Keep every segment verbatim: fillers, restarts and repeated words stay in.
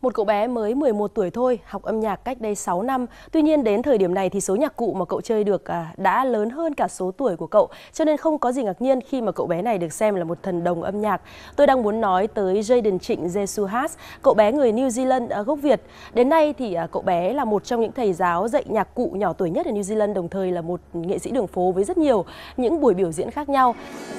Một cậu bé mới mười một tuổi thôi, học âm nhạc cách đây sáu năm. Tuy nhiên đến thời điểm này thì số nhạc cụ mà cậu chơi được à, đã lớn hơn cả số tuổi của cậu. Cho nên không có gì ngạc nhiên khi mà cậu bé này được xem là một thần đồng âm nhạc. Tôi đang muốn nói tới Jaden Trịnh Jesuhas, cậu bé người New Zealand à, gốc Việt. Đến nay thì à, cậu bé là một trong những thầy giáo dạy nhạc cụ nhỏ tuổi nhất ở New Zealand, đồng thời là một nghệ sĩ đường phố với rất nhiều những buổi biểu diễn khác nhau.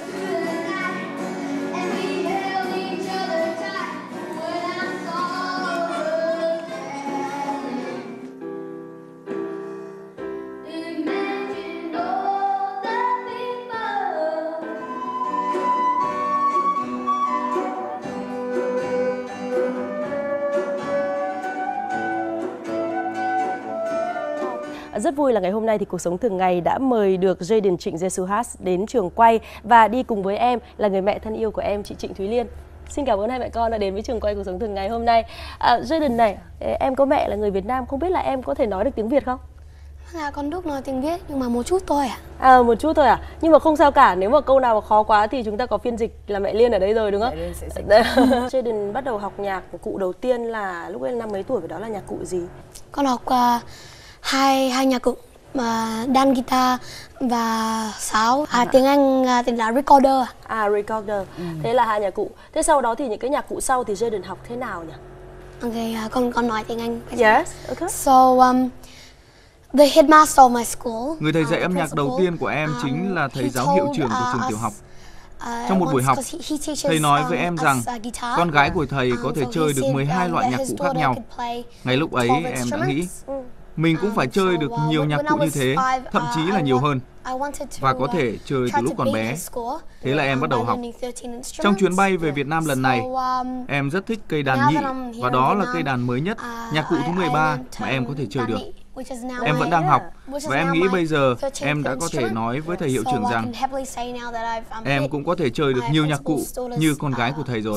Rất vui là ngày hôm nay thì Cuộc Sống Thường Ngày đã mời được Jaden Trịnh Jesuhas đến trường quay và đi cùng với em là người mẹ thân yêu của em, chị Trịnh Thúy Liên. Xin cảm ơn hai mẹ con đã đến với trường quay Cuộc Sống Thường Ngày hôm nay. À, Jaden này, em có mẹ là người Việt Nam, không biết là em có thể nói được tiếng Việt không? Là con Đức nói tiếng Việt nhưng mà một chút thôi ạ. À, một chút thôi à? Nhưng mà không sao cả, nếu mà câu nào mà khó quá thì chúng ta có phiên dịch là mẹ Liên ở đây rồi đúng không? Jaden bắt đầu học nhạc cụ đầu tiên là lúc ấy năm mấy tuổi và đó là nhạc cụ gì? Con học uh, hai hai nhạc cụ mà đàn guitar và sáo. À, tiếng Anh uh, tiếng là recorder. À, recorder. Ừ. Thế là hai nhạc cụ. Thế sau đó thì những cái nhạc cụ sau thì Jaden học thế nào nhỉ? Ok, uh, con con nói tiếng Anh. Yes, okay. So um, the headmaster of my school. Người thầy dạy âm nhạc đầu tiên của em chính là thầy giáo hiệu trưởng của trường tiểu học. Trong một buổi học, thầy nói với em rằng con gái của thầy có thể chơi được mười hai loại nhạc cụ khác nhau. Ngay lúc ấy em đã nghĩ mình cũng phải chơi được nhiều nhạc cụ như thế, thậm chí là nhiều hơn, và có thể chơi từ lúc còn bé. Thế là em bắt đầu học. Trong chuyến bay về Việt Nam lần này, em rất thích cây đàn nhị, và đó là cây đàn mới nhất, nhạc cụ thứ mười ba mà em có thể chơi được. Em vẫn đang học, và em nghĩ bây giờ em đã có thể nói với thầy hiệu trưởng rằng em cũng có thể chơi được nhiều nhạc cụ như con gái của thầy rồi.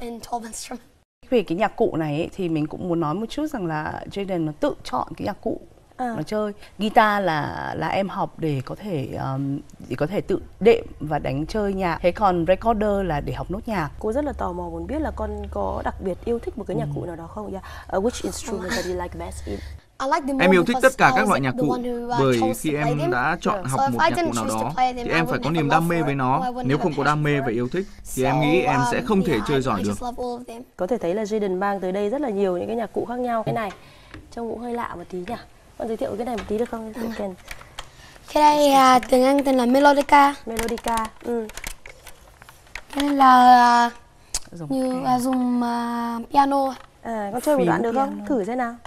Về cái nhạc cụ này ấy, thì mình cũng muốn nói một chút rằng là Jaden nó tự chọn cái nhạc cụ à. nó chơi. Guitar là là em học để có thể um, để có thể tự đệm và đánh chơi nhạc. Thế còn recorder là để học nốt nhạc. Cô rất là tò mò muốn biết là con có đặc biệt yêu thích một cái nhạc cụ nào đó không? Yeah. Uh, which instrument that you like best in? Em yêu thích tất cả các loại nhạc cụ, bởi khi em đã chọn học một nhạc cụ nào đó thì em phải có niềm đam mê với nó. Nếu không có đam mê và yêu thích thì em nghĩ em sẽ không thể chơi giỏi được. Có thể thấy là Jaden mang tới đây rất là nhiều những cái nhạc cụ khác nhau. Cái này trông cũng hơi lạ một tí nhỉ? Con giới thiệu cái này một tí được không? Cái này uh, tiếng Anh tên là Melodica. Melodica. Ừ. Cái này là uh, như uh, dùng uh, piano. À, con chơi một đoạn được không? Thử xem nào.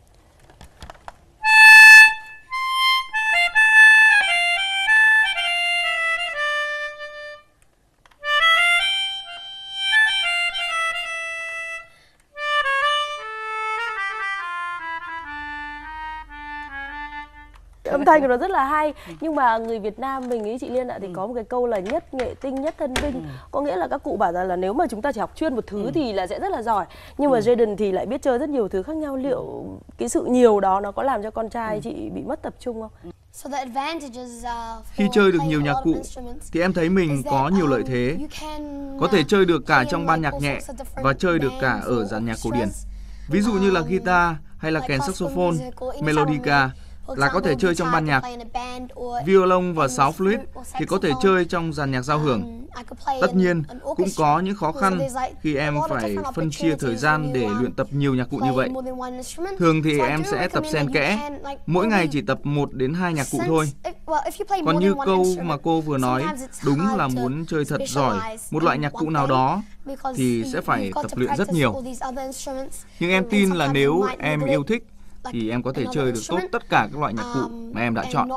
Âm thanh của nó rất là hay, nhưng mà người Việt Nam mình ý chị Liên ạ thì ừ. có một cái câu là nhất nghệ tinh nhất thân vinh. Ừ. Có nghĩa là các cụ bảo rằng là nếu mà chúng ta chỉ học chuyên một thứ ừ. thì là sẽ rất là giỏi, nhưng mà ừ. Jaden thì lại biết chơi rất nhiều thứ khác nhau. Liệu cái sự nhiều đó nó có làm cho con trai ừ. chị bị mất tập trung không? Khi chơi được nhiều nhạc cụ thì em thấy mình có nhiều lợi thế. Có thể chơi được cả trong ban nhạc nhẹ và chơi được cả ở dàn nhạc cổ điển. Ví dụ như là guitar hay là kèn saxophone, melodica là có thể chơi trong ban nhạc. Violon và sáo flute thì có thể chơi trong dàn nhạc giao hưởng. Tất nhiên, cũng có những khó khăn khi em phải phân chia thời gian để luyện tập nhiều nhạc cụ như vậy. Thường thì em sẽ tập xen kẽ, mỗi ngày chỉ tập một đến hai nhạc cụ thôi. Còn như câu mà cô vừa nói, đúng là muốn chơi thật giỏi một loại nhạc cụ nào đó thì sẽ phải tập luyện rất nhiều. Nhưng em tin là nếu em yêu thích thì em có thể chơi được tốt tất cả các loại nhạc cụ mà em đã chọn.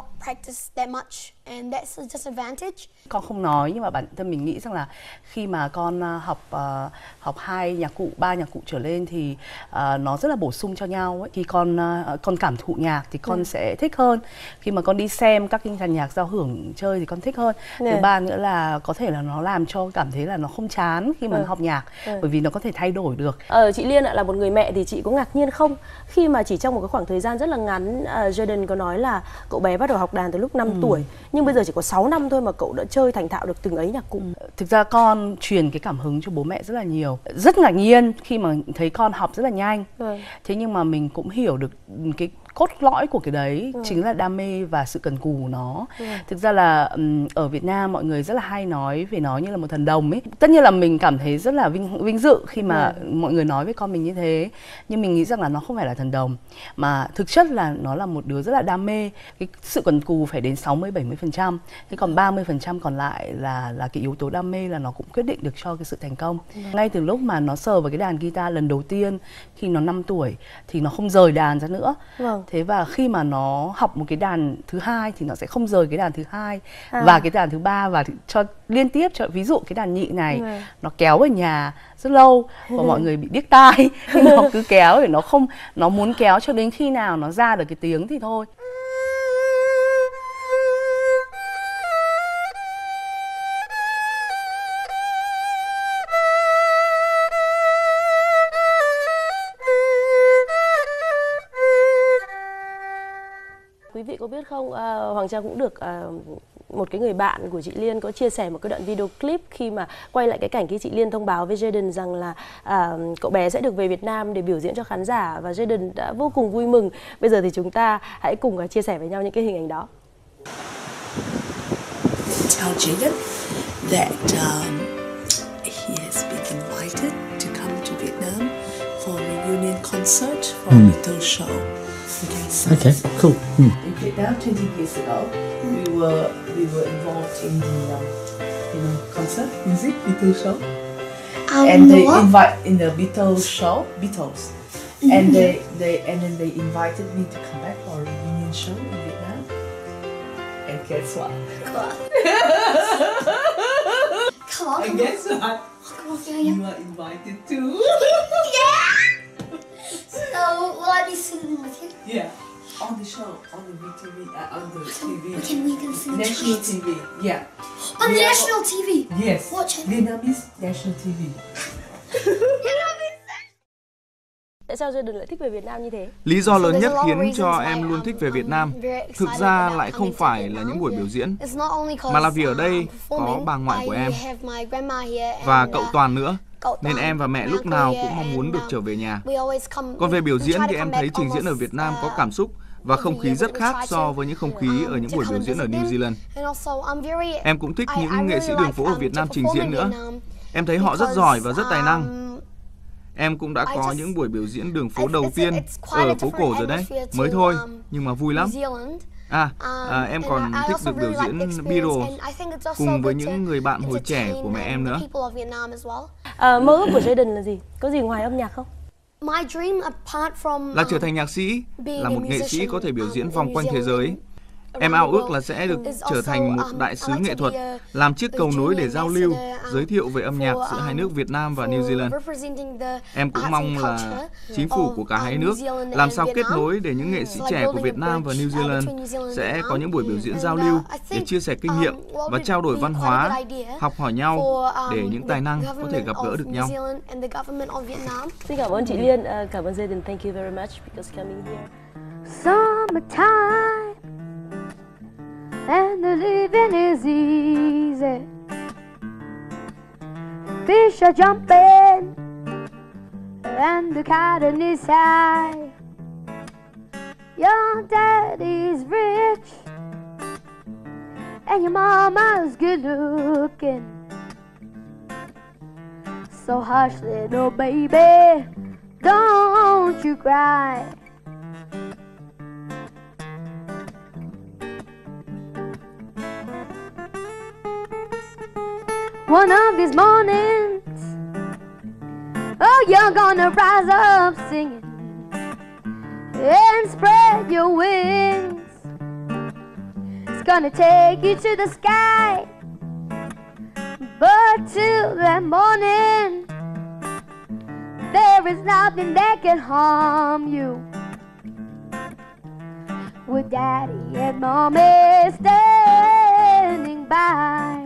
Con không nói nhưng mà bản thân mình nghĩ rằng là khi mà con học uh, học hai nhạc cụ, ba nhạc cụ trở lên thì uh, nó rất là bổ sung cho nhau ấy. Khi con uh, con cảm thụ nhạc thì con ừ. sẽ thích hơn. Khi mà con đi xem các cái dàn nhạc giao hưởng chơi thì con thích hơn. Nè. Thứ ba nữa là có thể là nó làm cho cảm thấy là nó không chán khi mà ừ. học nhạc, ừ. bởi vì nó có thể thay đổi được. Ờ, chị Liên ạ, là một người mẹ thì chị có ngạc nhiên không khi mà chỉ trong một một cái khoảng thời gian rất là ngắn, uh, Jaden có nói là cậu bé bắt đầu học đàn từ lúc năm ừ. tuổi, nhưng bây giờ chỉ có sáu năm thôi mà cậu đã chơi thành thạo được từng ấy nhạc cụ. Thực ra con truyền cái cảm hứng cho bố mẹ rất là nhiều. Rất ngạc nhiên khi mà thấy con học rất là nhanh. Ừ. Thế nhưng mà mình cũng hiểu được cái cốt lõi của cái đấy ừ. chính là đam mê và sự cần cù của nó. Ừ. Thực ra là um, ở Việt Nam mọi người rất là hay nói về nó như là một thần đồng ấy. Tất nhiên là mình cảm thấy rất là vinh, vinh dự khi mà ừ. mọi người nói với con mình như thế. Nhưng mình nghĩ rằng là nó không phải là thần đồng, mà thực chất là nó là một đứa rất là đam mê. Cái sự cần cù phải đến sáu mươi bảy mươi phần trăm. Thế còn ba mươi phần trăm còn lại là là cái yếu tố đam mê, là nó cũng quyết định được cho cái sự thành công. Ừ. Ngay từ lúc mà nó sờ vào cái đàn guitar lần đầu tiên khi nó năm tuổi thì nó không rời đàn ra nữa. Ừ. Thế và khi mà nó học một cái đàn thứ hai thì nó sẽ không rời cái đàn thứ hai à. và cái đàn thứ ba, và cho liên tiếp, cho ví dụ cái đàn nhị này ừ. nó kéo ở nhà rất lâu và ừ. mọi người bị điếc tai, nó cứ kéo để nó không, nó muốn kéo cho đến khi nào nó ra được cái tiếng thì thôi. Quý vị có biết không, uh, Hoàng Trang cũng được uh, một cái người bạn của chị Liên có chia sẻ một cái đoạn video clip khi mà quay lại cái cảnh khi chị Liên thông báo với Jaden rằng là uh, cậu bé sẽ được về Việt Nam để biểu diễn cho khán giả, và Jaden đã vô cùng vui mừng. Bây giờ thì chúng ta hãy cùng uh, chia sẻ với nhau những cái hình ảnh đó. Tell Jaden that um, he has been invited to come to Vietnam for a reunion concert for mm. Beatles show. Okay, so okay, cool. Mm. In Vietnam, twenty years ago, we were we were involved in the um, you know concert music Beatles show, um, and they what? invite in the Beatles show Beatles, mm-hmm. and they they and then they invited me to come back for a reunion show in Vietnam. And guess what? What? Come on. And guess what? Come on, you are invited too. Yeah. So will I be singing with you? Yeah, on the show, on the V T V, uh, on the T V. Can we can sing National T V, yeah. On the national T V? Yes. Watch it. Vietnamese national T V. Tại sao Jaden lại thích về Việt Nam như thế? Lý do lớn nhất khiến cho em luôn thích về Việt Nam thực ra lại không phải là những buổi biểu diễn, mà là vì ở đây có bà ngoại của em và cậu Toàn nữa. Nên em và mẹ lúc nào cũng mong muốn được trở về nhà. Còn về biểu diễn thì em thấy trình diễn ở Việt Nam có cảm xúc và không khí rất khác so với những không khí ở những buổi biểu diễn ở New Zealand. Em cũng thích những nghệ sĩ đường phố ở Việt Nam trình diễn nữa. Em thấy họ rất giỏi và rất tài năng. Em cũng đã có những buổi biểu diễn đường phố đầu tiên ở phố cổ rồi đấy, mới thôi, nhưng mà vui lắm. À, à, em còn thích được biểu diễn Beatles cùng với những người bạn hồi trẻ của mẹ em nữa. À, mơ ước của Jaden là gì? Có gì ngoài âm nhạc không? Là trở thành nhạc sĩ, là một nghệ sĩ có thể biểu diễn vòng quanh thế giới. Em ao ước là sẽ được trở thành một đại sứ nghệ thuật, làm chiếc cầu nối để giao lưu, giới thiệu về âm nhạc giữa hai nước Việt Nam và New Zealand. Em cũng mong là chính phủ của cả hai nước làm sao kết nối để những nghệ sĩ trẻ của Việt Nam và New Zealand sẽ có những buổi biểu diễn giao lưu để chia sẻ kinh nghiệm và trao đổi văn hóa, học hỏi nhau để những tài năng có thể gặp gỡ được nhau. Xin cảm ơn chị Liên, uh, cảm ơn Jaden. Thank you very much because coming here. Summertime and the living is easy. Fish are jumping and the cotton is high. Your daddy's rich and your mama's good looking. So hush, little baby, don't you cry. One of these mornings, oh, you're gonna rise up singing and spread your wings. It's gonna take you to the sky, but till that morning, there is nothing that can harm you. With Daddy and Mommy standing by.